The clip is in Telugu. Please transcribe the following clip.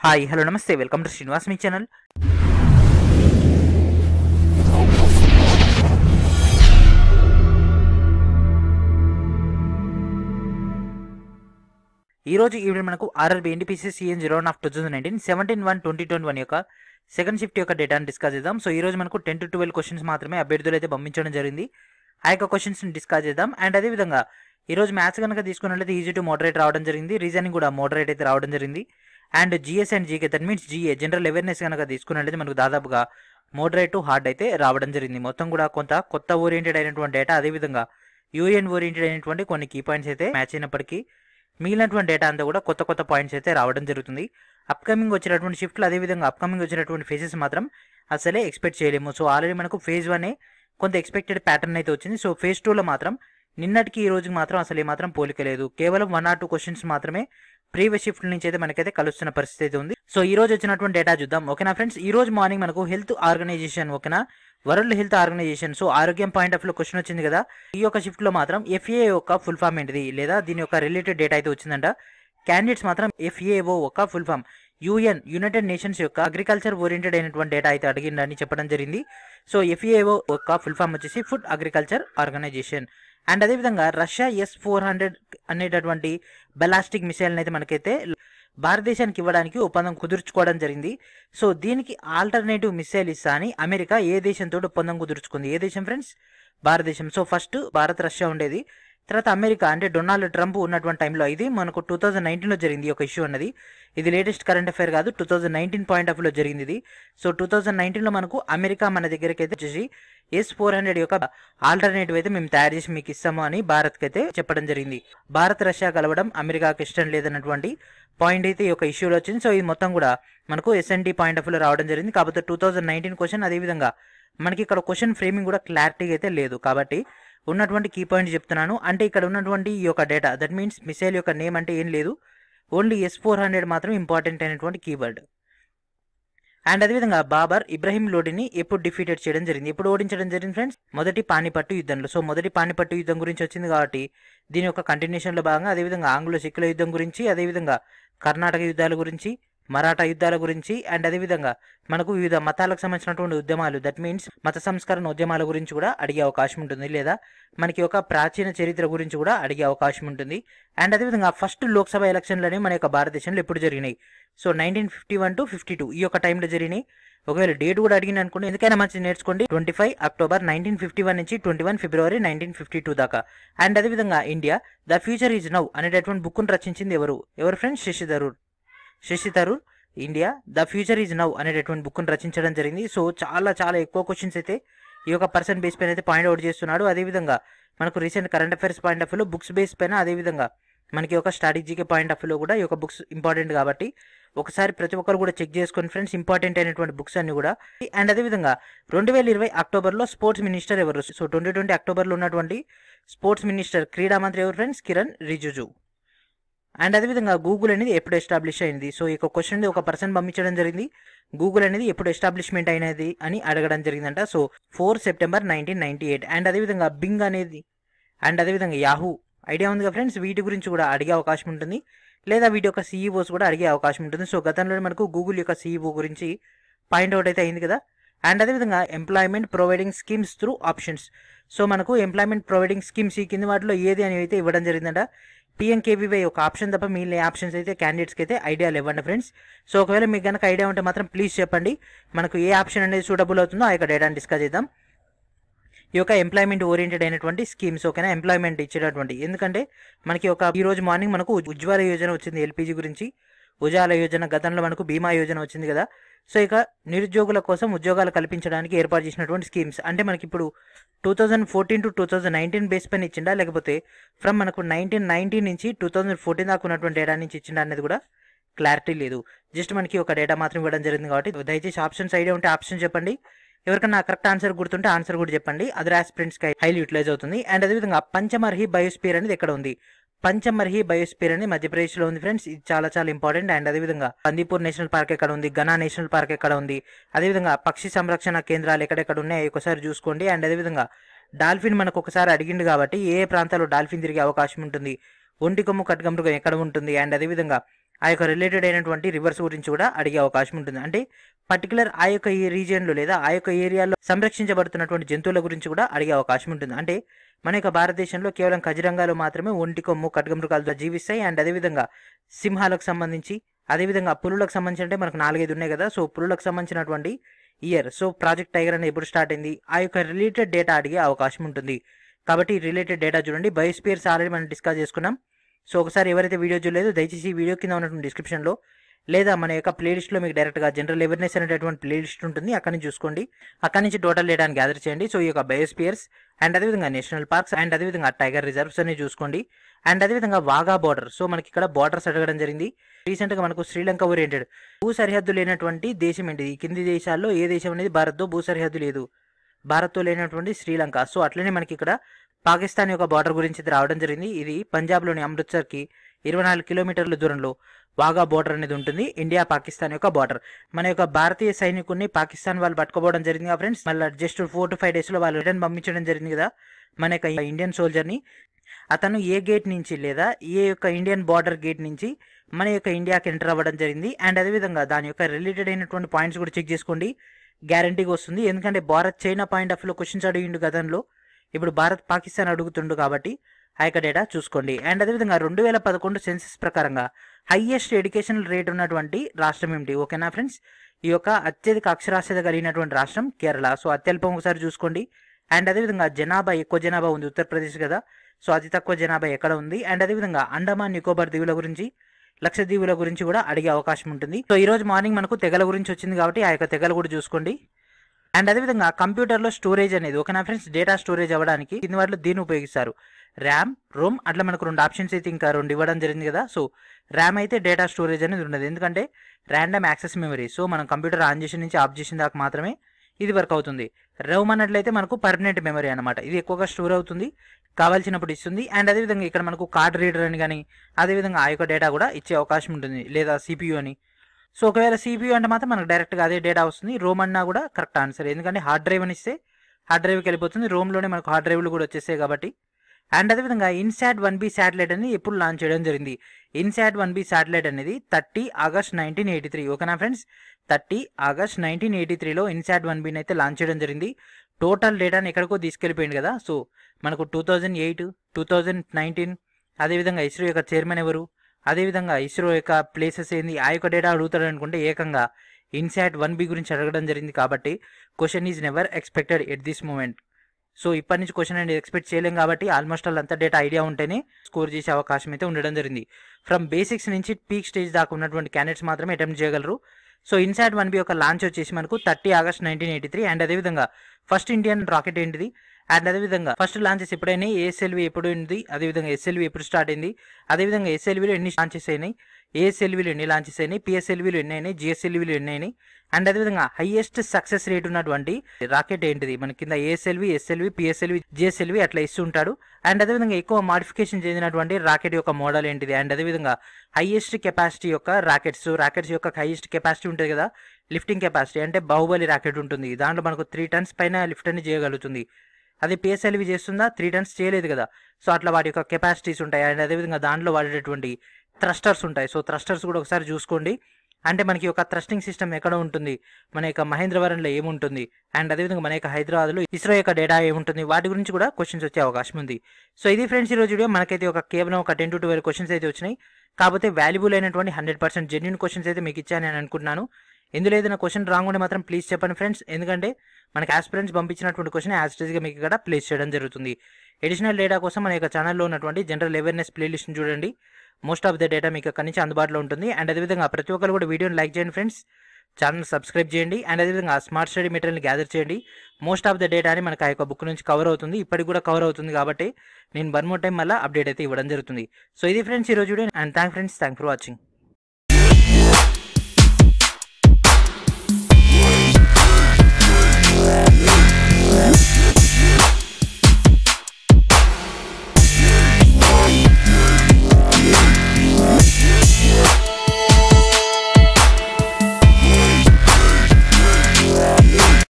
హాయ్ హలో నమస్తే వెల్కమ్ టు శ్రీనివాస్మెక్ ఛానల్. ఈ రోజు ఈవినింగ్ మనకు RRB NTPC Standard Books 2019 17/1/2021 యొక్క సెకండ్ షిఫ్ట్ యొక్క డేటాను డిస్కస్ చేద్దాం. సో ఈ రోజు మనకు 10 to 12 క్వశ్చన్స్ మాత్రమే అభ్యర్థులు అయితే పంపించడం జరిగింది. ఆ యొక్క క్వశ్చన్స్ ని డిస్కస్ చేద్దాం. అండ్ అదే విధంగా ఈ రోజు మ్యాథ్స్ కనుక తీసుకున్నట్లయితే ఈజీ టు మోడరేట్ రావడం జరిగింది, రీజనింగ్ కూడా మోడరేట్ అయితే రావడం జరిగింది. And GS and GK that means GA general awareness కనుక తీసుకున్నట్లయితే మనకు దాదాపుగా మోడరేట్ టు హార్డ్ అయితే రావడం జరిగింది. మొత్తం కూడా కొంత కొత్త ఓరియంటెడ్ అయినటువంటి డేటా, అదేవిధంగా యూఎన్ ఓరియంటెడ్ అయినటువంటి కొన్ని కీ పాయింట్స్ అయితే మ్యాచ్ అయినప్పటికీ మిగిలినటువంటి డేటా అంతా కూడా కొత్త కొత్త పాయింట్స్ అయితే రావడం జరుగుతుంది. అప్కమింగ్ వచ్చినటువంటి షిఫ్ట్లు అదేవిధంగా అప్కమింగ్ వచ్చినటువంటి ఫేజెస్ మాత్రం అసలే ఎక్స్పెక్ట్ చేయలేము. సో ఆల్రెడీ మనకు ఫేజ్ 1 కొంత ఎక్స్పెక్టెడ్ ప్యాటర్న్ అయితే వచ్చింది. సో ఫేజ్ 2లో మాత్రం నిన్నటికి ఈ రోజుకి మాత్రం అసలు ఏమాత్రం పోలిక లేదు. కేవలం 1 or 2 క్వశ్చన్స్ మాత్రమే ప్రీవియస్ షిఫ్ట్ నుంచి అయితే మనకైతే కలుస్తున్న పరిస్థితి అయితే ఉంది. సో ఈ రోజు వచ్చినటువంటి డేటా చూద్దాం. ఓకేనా ఫ్రెండ్స్, ఈ రోజు మార్నింగ్ మనకు హెల్త్ ఆర్గనైజేషన్, ఓకేనా, వరల్డ్ హెల్త్ ఆర్గనైజేషన్, సో ఆరోగ్యం పాయింట్ ఆఫ్ లో క్వశ్చన్ వచ్చింది కదా. ఈ యొక్క షిఫ్ట్ లో మాత్రం FAO యొక్క ఫుల్ ఫామ్ ఏంటిది లేదా దీని యొక్క రిలేటెడ్ డేటా అయితే వచ్చిందంట. క్యాండిడేట్స్ మాత్రం FAO యొక్క ఫుల్ ఫామ్ యునైటెడ్ నేషన్స్ యొక్క అగ్రికల్చర్ ఓరియంటెడ్ అయినటువంటి డేటా అయితే అడిగిందని చెప్పడం జరిగింది. సో FAO యొక్క ఫుల్ ఫామ్ వచ్చేసి ఫుడ్ అగ్రికల్చర్ ఆర్గనైజేషన్. అండ్ అదేవిధంగా రష్యా S-400 అనేటటువంటి బెలాస్టిక్ మిసైల్ అయితే మనకైతే భారతదేశానికి ఇవ్వడానికి ఒప్పందం కుదుర్చుకోవడం జరిగింది. సో దీనికి ఆల్టర్నేటివ్ మిసైల్ ఇస్తా అని అమెరికా ఏ దేశంతో ఒప్పందం కుదుర్చుకుంది? ఏ దేశం ఫ్రెండ్స్? భారతదేశం. సో ఫస్ట్ భారత్ రష్యా ఉండేది, తర్వాత అమెరికా అంటే డొనాల్డ్ ట్రంప్ ఉన్నటువంటి టైంలో ఇది మనకు 2019లో జరిగింది ఒక ఇష్యూ అన్నది. ఇది లేటెస్ట్ కరెంట్ అఫైర్ కాదు, 2019 పాయింట్ ఆఫ్ లో జరిగింది ఇది. సో 2019లో మనకు అమెరికా మన దగ్గరికి అయితే వచ్చేసి S-400 యొక్క ఆల్టర్నేటివ్ అయితే మేము తయారు చేసి మీకు ఇస్తాము అని భారత్కి అయితే చెప్పడం జరిగింది. భారత్ రష్యా కలవడం అమెరికాకి ఇష్టం లేదన్నటువంటి పాయింట్ అయితే ఈ యొక్క ఇష్యూలో వచ్చింది. సో ఇది మొత్తం కూడా మనకు SND పాయింట్ ఆఫ్ లో రావడం జరిగింది. కాకపోతే 2019 క్వశ్చన్, అదేవిధంగా మనకి ఇక్కడ క్వశ్చన్ ఫ్రేమింగ్ కూడా క్లారిటీగా అయితే లేదు. కాబట్టి ఉన్నటువంటి కీ పాయింట్ చెప్తున్నాను. అంటే ఇక్కడ ఉన్నటువంటి ఈ యొక్క డేటా దట్ మీన్స్ మిసైల్ యొక్క నేమ్ అంటే ఏం లేదు, ఓన్లీ S-400 మాత్రం ఇంపార్టెంట్ అయినటువంటి కీవర్డ్. అండ్ అదేవిధంగా బాబర్ ఇబ్రహీం లోడిని ఎప్పుడు డిఫీటెడ్ చేయడం జరిగింది, ఎప్పుడు ఓడించడం జరిగింది ఫ్రెండ్స్? మొదటి పానిపట్టు యుద్ధంలో. సో మొదటి పానిపట్టు యుద్ధం గురించి వచ్చింది కాబట్టి దీని యొక్క కంటిన్యూషన్లో భాగంగా అదేవిధంగా ఆంగ్లో సిక్కుల యుద్ధం గురించి, అదేవిధంగా కర్ణాటక యుద్ధాల గురించి, మరాఠా యుద్ధాల గురించి, అండ్ అదేవిధంగా మనకు వివిధ మతాలకు సంబంధించినటువంటి ఉద్యమాలు దట్ మీన్స్ మత సంస్కరణ ఉద్యమాల గురించి కూడా అడిగే అవకాశం ఉంటుంది, లేదా మనకి ఒక ప్రాచీన చరిత్ర గురించి కూడా అడిగే అవకాశం ఉంటుంది. అండ్ అదేవిధంగా ఫస్ట్ లోక్సభ ఎలక్షన్లు అనేవి మన యొక్క భారతదేశంలో ఎప్పుడు జరిగినాయి? సో 1951 to 52 ఈ యొక్క టైంలో జరిగినాయి. ఒకవేళ డేట్ కూడా అడిగిన అనుకోండి, ఎందుకైనా మంచి నేర్చుకోండి. 25 అక్టోబర్ 1951 నుంచి 21 ఫిబ్రవరి 1952 దాకా. అండ్ అదేవిధంగా India the future is now అనేటటువంటి బుక్ను రచించింది ఎవరు friends? Shashi Tharoor India the future is now అనేటటువంటి బుక్ను రచించడం జరిగింది. సో చాలా చాలా ఎక్కువ క్వశ్చన్స్ అయితే ఈ యొక్క పర్సన్ బేస్ పైన అయితే పాయింట్ అవుట్ చేస్తున్నాడు. అదేవిధంగా మనకు recent current affairs point of వ్యూలో బుక్స్ బేస్ పైన, అదేవిధంగా మనకి ఒక స్ట్రాటజీకి పాయింట్ ఆఫ్ వ్యూలో కూడా ఈ యొక్క బుక్స్ ఇంపార్టెంట్ కాబట్టి ఒకసారి ప్రతి ఒక్కరు కూడా చెక్ చేసుకొని ఫ్రెండ్స్ ఇంపార్టెంట్ అయినటువంటి బుక్స్ అన్ని కూడా. అండ్ అదేవిధంగా 2020 అక్టోబర్లో స్పోర్ట్స్ మినిస్టర్ ఎవరు? సో 2020 అక్టోబర్లో ఉన్నటువంటి స్పోర్ట్స్ మినిస్టర్ క్రీడా మంత్రి ఎవరు ఫ్రెండ్స్? కిరణ్ రిజిజు. అండ్ అదేవిధంగా గూగుల్ అనేది ఎప్పుడు ఎస్టాబ్లిష్ అయింది? సో ఈ క్వశ్చన్ ఒక పర్సన్ పంపించడం జరిగింది, గూగుల్ అనేది ఎప్పుడు ఎస్టాబ్లిష్మెంట్ అయినది అని అడగడం జరిగిందంట. So 4 September 1998. అండ్ అదేవిధంగా బింగ్ అనేది, అండ్ అదేవిధంగా యాహూ ఐడియా ఉంది కదా ఫ్రెండ్స్, వీటి గురించి కూడా అడిగే అవకాశం ఉంటుంది, లేదా వీటి యొక్క CEOs కూడా అడిగే అవకాశం ఉంటుంది. సో గతంలో మనకు గూగుల్ యొక్క CEO గురించి పాయింట్ అవుట్ అయితే అయింది కదా. అండ్ అదేవిధంగా employment providing schemes through options. So మనకు ఎంప్లాయ్మెంట్ ప్రొవైడింగ్ స్కీమ్స్ ఈ కింది వాటిలో ఏది అని అయితే ఇవ్వడం జరిగిందంట. PMKVY ఒక ఆప్షన్ తప్ప మిగిలిన ఆప్షన్స్ అయితే క్యాండిడేట్స్కి అయితే ఐడియాలు ఇవ్వండి ఫ్రెండ్స్. సో ఒకవేళ మీకు కనుక ఐడియా ఉంటే మాత్రం ప్లీజ్ చెప్పండి, మనకు ఏ ఆప్షన్ అనేది సూటబుల్ అవుతుందో ఆ యొక్క డేటాను డిస్కస్ చేద్దాం. ఈ యొక్క ఎంప్లాయ్మెంట్ ఓరియంటెడ్ అయినటువంటి స్కీమ్స్, ఓకేనా, ఎంప్లాయ్మెంట్ ఇచ్చేటటువంటి. ఎందుకంటే మనకి ఈ రోజు మార్నింగ్ మనకు ఉజ్వల యోజన వచ్చింది LPG గురించి, ఉజాల యోజన, గతంలో మనకు బీమా యోజన వచ్చింది కదా. సో ఇక నిరుద్యోగుల కోసం ఉద్యోగాలు కల్పించడానికి ఏర్పాటు చేసినటువంటి స్కీమ్స్ అంటే మనకి ఇప్పుడు 2014 to 2019 బేస్ పైన ఇచ్చిండా, లేకపోతే ఫ్రమ్ మనకు 1990 నుంచి 2014 దాకా ఉన్నటువంటి డేటా నుంచి ఇచ్చిండా అనేది కూడా క్లారిటీ లేదు. జస్ట్ మనకి ఒక డేటా మాత్రం ఇవ్వడం జరిగింది కాబట్టి దయచేసి ఆప్షన్స్ ఐడియా ఉంటే ఆప్షన్ చెప్పండి, ఎవరికైనా కరెక్ట్ ఆన్సర్ గుర్తుంటే ఆన్సర్ కూడా చెప్పండి, అదర్ ఆస్పిరెంట్స్కి హైలీ యూటిలైజ్ అవుతుంది. అండ్ అదేవిధంగా పంచమర్హి బయోస్పియర్ అనేది ఎక్కడ ఉంది? పంచమర్హి బయోస్పియర్ అనేది మధ్యప్రదేశ్లో ఉంది ఫ్రెండ్స్, ఇది చాలా చాలా ఇంపార్టెంట్. అండ్ అదేవిధంగా బందీపూర్ నేషనల్ పార్క్ ఎక్కడ ఉంది? గనా నేషనల్ పార్క్ ఎక్కడ ఉంది? అదేవిధంగా పక్షి సంరక్షణ కేంద్రాలు ఎక్కడెక్కడ ఉన్నాయి ఒకసారి చూసుకోండి. అండ్ అదేవిధంగా డాల్ఫిన్ మనకు ఒకసారి అడిగిండు కాబట్టి ఏ ప్రాంతాల్లో డాల్ఫిన్ తిరిగే అవకాశం ఉంటుంది? ఒంటి కొమ్ము కట్కమృగం ఎక్కడ ఉంటుంది? అండ్ అదేవిధంగా ఆ యొక్క రిలేటెడ్ అయినటువంటి రివర్స్ గురించి కూడా అడిగే అవకాశం ఉంటుంది. అంటే పర్టికులర్ ఆ యొక్క ఈ రీజియన్లో లేదా ఆ యొక్క ఏరియాలో సంరక్షించబడుతున్నటువంటి జంతువుల గురించి కూడా అడిగే అవకాశం ఉంటుంది. అంటే మన యొక్క భారతదేశంలో కేవలం ఖజిరంగాలు మాత్రమే ఒంటి కొమ్ము ఖడ్గమృగాలతో జీవిస్తాయి. అండ్ అదేవిధంగా సింహాలకు సంబంధించి, అదేవిధంగా పులులకు సంబంధించి అంటే మనకు 4-5 ఉన్నాయి కదా. సో పులులకు సంబంధించినటువంటి ఇయర్, సో ప్రాజెక్ట్ టైగర్ అనేది ఎప్పుడు స్టార్ట్ అయింది, ఆ యొక్క రిలేటెడ్ డేటా అడిగే అవకాశం ఉంటుంది. కాబట్టి రిలేటెడ్ డేటా చూడండి. బయోస్పియర్స్ ఆల్రెడీ మనం డిస్కస్ చేసుకున్నాం. సో ఒకసారి ఎవరైతే వీడియో చూడలేదో దయచేసి ఈ వీడియో కింద ఉన్నటువంటి డిస్క్రిప్షన్లో లేదా మన యొక్క ప్లేలిస్ట్లో మీకు డైరెక్ట్గా జనరల్ అవేర్నెస్ అనేటటువంటి ప్లేలిస్ట్ ఉంటుంది, అక్కడి నుంచి చూసుకోండి. అక్కడి నుంచి టోటల్ డేటాని గ్యాదర్ చేయండి. సో ఈ యొక్క బయోస్పియర్స్ అండ్ అదేవిధంగా నేషనల్ పార్క్స్ అండ్ అదేవిధంగా టైగర్ రిజర్వ్స్ అని చూసుకోండి. అండ్ అదేవిధంగా వాగా బార్డర్, సో మనకి ఇక్కడ బార్డర్స్ అడగడం జరిగింది. రీసెంట్గా మనకు శ్రీలంక ఓరియంటెడ్ భూ సరిహద్దు లేనటువంటి దేశం ఏంటి, ఈ కింది దేశాల్లో ఏ దేశం అనేది భారత్తో భూ సరిహద్దు లేదు, భారత్తో లేనటువంటి శ్రీలంక. సో అట్లనే మనకి ఇక్కడ పాకిస్తాన్ యొక్క బార్డర్ గురించి రావడం జరిగింది. ఇది పంజాబ్లోని అమృత్సర్కి 24 కిలోమీటర్ల దూరంలో వాగా బార్డర్ అనేది ఉంటుంది, ఇండియా పాకిస్తాన్ యొక్క బార్డర్. మన యొక్క భారతీయ సైనికుడిని పాకిస్తాన్ వాళ్ళు పట్టుకోవడం జరిగింది కదా ఫ్రెండ్స్. మళ్ళీ జస్ట్ 4 to 5 డేస్లో వాళ్ళు రిటర్న్ పంపించడం జరిగింది కదా మన యొక్క ఇండియన్ సోల్జర్ని. అతను ఏ గేట్ నుంచి లేదా ఏ యొక్క ఇండియన్ బార్డర్ గేట్ నుంచి మన యొక్క ఇండియాకి ఎంటర్ అవ్వడం జరిగింది. అండ్ అదేవిధంగా దాని యొక్క రిలేటెడ్ అయినటువంటి పాయింట్స్ కూడా చెక్ చేసుకోండి, గ్యారంటీగా వస్తుంది. ఎందుకంటే భారత్ చైనా పాయింట్ ఆఫ్ వ్యూలో క్వశ్చన్స్ అడిగిండు గతంలో, ఇప్పుడు భారత్ పాకిస్తాన్ అడుగుతుండు కాబట్టి ఆ యొక్క డేటా చూసుకోండి. అండ్ అదేవిధంగా 2011 సెన్సస్ ప్రకారంగా హైయెస్ట్ ఎడ్యుకేషనల్ రేట్ ఉన్నటువంటి రాష్ట్రం ఏమిటి, ఓకేనా ఫ్రెండ్స్. ఈ యొక్క అత్యధిక అక్షరాస్యత కలిగినటువంటి రాష్ట్రం కేరళ. సో అత్యల్పం ఒకసారి చూసుకోండి. అండ్ అదేవిధంగా జనాభా ఎక్కువ జనాభా ఉంది ఉత్తరప్రదేశ్ కదా, సో అతి తక్కువ జనాభా ఎక్కడ ఉంది. అండ్ అదేవిధంగా అండమాన్ నికోబార్ దీవుల గురించి, లక్షద్వీపుల గురించి కూడా అడిగే అవకాశం ఉంటుంది. సో ఈ రోజు మార్నింగ్ మనకు తెగల గురించి వచ్చింది కాబట్టి ఆ యొక్క తెగలు కూడా చూసుకోండి. అండ్ అదేవిధంగా కంప్యూటర్లో స్టోరేజ్ అనేది, ఓకేనా ఫ్రెండ్స్, డేటా స్టోరేజ్ అవ్వడానికి కింది వాటిలో దీన్ని ఉపయోగిస్తారు, ర్యామ్, రోమ్. అట్లా మనకు 2 ఆప్షన్స్ అయితే ఇంకా 2 ఇవ్వడం జరిగింది కదా. సో ర్యామ్ అయితే డేటా స్టోరేజ్ అనేది ఉండదు, ఎందుకంటే ర్యాండమ్ యాక్సెస్ మెమరీ. సో మనం కంప్యూటర్ ఆన్ చేసిన నుంచి ఆఫ్ చేసిన దాకా మాత్రమే ఇది వర్క్ అవుతుంది. రోమ్ అన్నట్లయితే మనకు పర్మనెంట్ మెమరీ అనమాట, ఇది ఎక్కువగా స్టోర్ అవుతుంది, కావాల్సినప్పుడు ఇస్తుంది. అండ్ అదేవిధంగా ఇక్కడ మనకు కార్డ్ రీడర్ అని కానీ అదేవిధంగా ఆ యొక్క డేటా కూడా ఇచ్చే అవకాశం ఉంటుంది, లేదా CPU అని. సో ఒకవేళ CPU అంటే మాత్రం మనకు డైరెక్ట్గా అదే డేటా వస్తుంది. రోమ్ అన్నా కూడా కరెక్ట్ ఆన్సర్, ఎందుకంటే హార్డ్ డ్రైవ్ అని ఇస్తే హార్డ్ డ్రైవ్కి వెళ్ళిపోతుంది, రోమ్లోనే మనకు హార్డ్ డ్రైవ్లు కూడా వచ్చేస్తాయి కాబట్టి. అండ్ అదేవిధంగా INSAT-1B శాటిలైట్ అనేది ఎప్పుడు లాంచ్ చేయడం జరిగింది. INSAT-1B శాటిలైట్ అనేది 30 ఆగస్ట్ 1983, ఓకేనా ఫ్రెండ్స్. 30 ఆగస్ట్ 1983లో INSAT-1Bని అయితే లాంచ్ చేయడం జరిగింది. టోటల్ డేటాని ఎక్కడికో తీసుకెళ్ళిపోయింది కదా. సో మనకు 2008, 2019, అదేవిధంగా ఇస్రో యొక్క చైర్మన్ ఎవరు, అదేవిధంగా ఇస్రో యొక్క ప్లేసెస్ ఏంది, ఆ యొక్క డేటా అడుగుతాడు అనుకుంటే ఏకంగా INSAT-1B గురించి అడగడం జరిగింది. కాబట్టి question is never expected at this moment. So ఇప్పటి నుంచి క్వశ్చన్ అనేది ఎక్స్పెక్ట్ చేయలేం కాబట్టి ఆల్మోస్ట్ ఆల్ అంత డేటా ఐడియా ఉంటేనే స్కోర్ చేసే అవకాశం అయితే ఉండడం జరిగింది. ఫ్రమ్ బేసిక్స్ నుంచి పీక్ స్టేజ్ దాకా ఉన్నటువంటి క్యాండిడేట్స్ మాత్రమే అటెంప్ట్ చేయగలరు. సో INSAT-1B యొక్క లాంచ్ వచ్చేసి మనకు 30 ఆగస్ట్ 1983. అండ్ అదేవిధంగా ఫస్ట్ ఇండియన్ రాకెట్ ఏంటిది, అండ్ అదేవిధంగా ఫస్ట్ లాంచెస్ ఎప్పుడైనా ASLV ఎప్పుడు ఉంది, అదేవిధంగా SLV ఎప్పుడు స్టార్ట్ అయింది, అదేవిధంగా SLVలో ఎన్ని లాంచెస్ అయినాయి, ASLVలో ఎన్ని లాంచెస్ అయినాయి, PSLVలో ఎన్ని అయినాయి, GSLVలో ఎన్ని అయినాయి. అండ్ అదేవిధంగా హైయెస్ట్ సక్సెస్ రేట్ ఉన్నటువంటి రాకెట్ ఏంటిది, మన కింద ASLV, SLV, PSLV, GSLV అట్లా ఇస్తుంటాడు. అండ్ అదేవిధంగా ఎక్కువ మాడిఫికేషన్ చెందినటువంటి రాకెట్ యొక్క మోడల్ ఏంటిది, అండ్ అదేవిధంగా హైయెస్ట్ కెపాసిటీ యొక్క రాకెట్స్ యొక్క హైయెస్ట్ కెపాసిటీ ఉంటుంది కదా, లిఫ్టింగ్ కెపాసిటీ అంటే బాహుబలి రాకెట్ ఉంటుంది, దాంట్లో మనకు 3 tons పైన లిఫ్ట్ అని చేయగలుగుతుంది. అదే PSLV చేస్తుందా, 3 tons చేయలేదు కదా. సో అట్లా వాటి యొక్క కెపాసిటీస్ ఉంటాయి. అండ్ అదేవిధంగా దాంట్లో వాడేటటువంటి థ్రస్టర్స్ ఉంటాయి. సో థ్రస్టర్స్ కూడా ఒకసారి చూసుకోండి. అంటే మనకి ఒక థ్రస్టింగ్ సిస్టమ్ ఎక్కడ ఉంటుంది, మన యొక్క మహేంద్రవరంలో ఏముంటుంది, అండ్ అదేవిధంగా మన యొక్క హైదరాబాద్లో ఇస్రో యొక్క డేటా ఏముంటుంది, వాటి గురించి కూడా క్వశ్చన్స్ వచ్చే అవకాశం ఉంది. సో ఇది ఫ్రెండ్స్ ఈరోజు వీడియో. మనకైతే కేవలం ఒక 10 to 12 క్వశ్చన్స్ అయితే వచ్చినాయి. కాకపోతే వాల్యుబుల్ అయినటువంటి 100% జెన్యూన్ క్వశ్చన్స్ అయితే మీకు ఇచ్చాను నేను అనుకుంటున్నాను. ఇందులో ఏదైనా క్వశ్చన్ రాంగ్ ఉంటే మాత్రం ప్లీజ్ చెప్పండి ఫ్రెండ్స్, ఎందుకంటే మనకి ఆస్పిరెంట్స్ పంపించినటువంటి క్వశ్చన్ యాజ్ ఇట్ ఈస్గా మీకు ఇక్కడ ప్లేస్ చేయడం జరుగుతుంది. ఎడిషనల్ డేటా కోసం మన యొక్క ఛానల్లో ఉన్నటువంటి జనరల్ అవేర్నెస్ ప్లేలిస్ట్ని చూడండి, మోస్ట్ ఆఫ్ ద డేటా మీకు అక్కడి నుంచి అందుబాటులో ఉంటుంది. అండ్ అదేవిధంగా ప్రతి ఒక్కరు కూడా వీడియోని లైక్ చేయండి ఫ్రెండ్స్, ఛానల్ సబ్స్క్రైబ్ చేయండి. అండ్ అదేవిధంగా స్మార్ట్ స్టడీ మెటీరియల్ని గ్యాదర్ చేయండి. మోస్ట్ ఆఫ్ ద డేటాని మనకు ఆ యొక్క బుక్ నుంచి కవర్ అవుతుంది, ఇప్పటికి కూడా కవర్ అవుతుంది కాబట్టి నేను 1 more time మళ్ళీ అప్డేట్ అయితే ఇవ్వడం జరుగుతుంది. సో ఇది ఫ్రెండ్స్ ఈరోజు video. And thank for watching. Yeah.